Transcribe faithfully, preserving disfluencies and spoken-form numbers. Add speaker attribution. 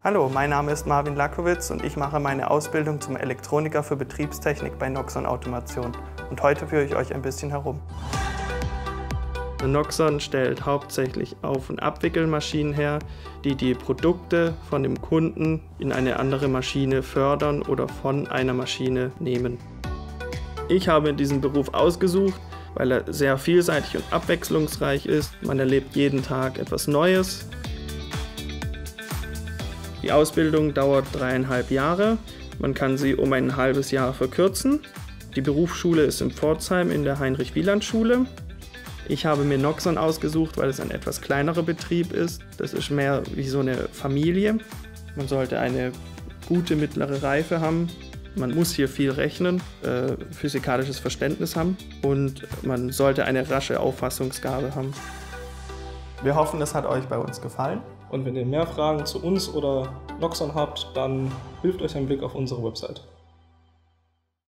Speaker 1: Hallo, mein Name ist Marvin Lakowitz und ich mache meine Ausbildung zum Elektroniker für Betriebstechnik bei Noxon Automation. Und heute führe ich euch ein bisschen herum. Noxon stellt hauptsächlich Auf- und Abwickelmaschinen her, die die Produkte von dem Kunden in eine andere Maschine fördern oder von einer Maschine nehmen. Ich habe diesen Beruf ausgesucht, weil er sehr vielseitig und abwechslungsreich ist. Man erlebt jeden Tag etwas Neues. Die Ausbildung dauert dreieinhalb Jahre. Man kann sie um ein halbes Jahr verkürzen. Die Berufsschule ist in Pforzheim in der Heinrich-Wieland-Schule. Ich habe mir Noxon ausgesucht, weil es ein etwas kleinerer Betrieb ist. Das ist mehr wie so eine Familie. Man sollte eine gute mittlere Reife haben. Man muss hier viel rechnen, äh, physikalisches Verständnis haben und man sollte eine rasche Auffassungsgabe haben. Wir hoffen, es hat euch bei uns gefallen.
Speaker 2: Und wenn ihr mehr Fragen zu uns oder Noxon habt, dann hilft euch ein Blick auf unsere Website.